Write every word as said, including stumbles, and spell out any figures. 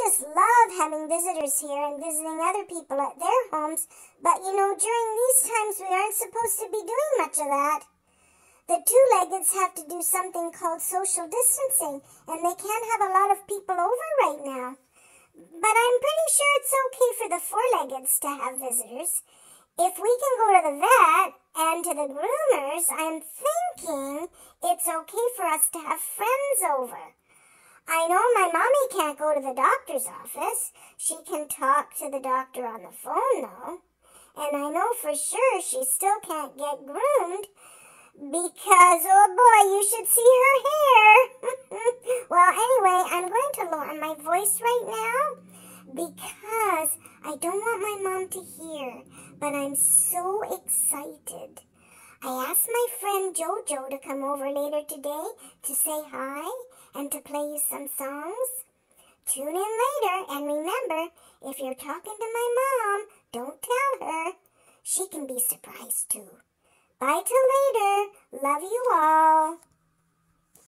just love having visitors here and visiting other people at their homes, but you know, during these times we aren't supposed to be doing much of that. The two-leggeds have to do something called social distancing, and they can't have a lot of people over right now. But I'm pretty sure it's okay for the four-leggeds to have visitors. If we can go to the vet and to the groomers, I'm thinking it's okay for us to have friends over. I know my mommy can't go to the doctor's office. She can talk to the doctor on the phone, though. And I know for sure she still can't get groomed because, oh boy, you should see her hair. Well, anyway, I'm going to lower my voice right now because I don't want my mom to hear, but I'm so excited. I asked my friend Jojo to come over later today to say hi and to play you some songs. Tune in later, and remember, if you're talking to my mom, don't tell her. She can be surprised too. Bye till later. Love you all.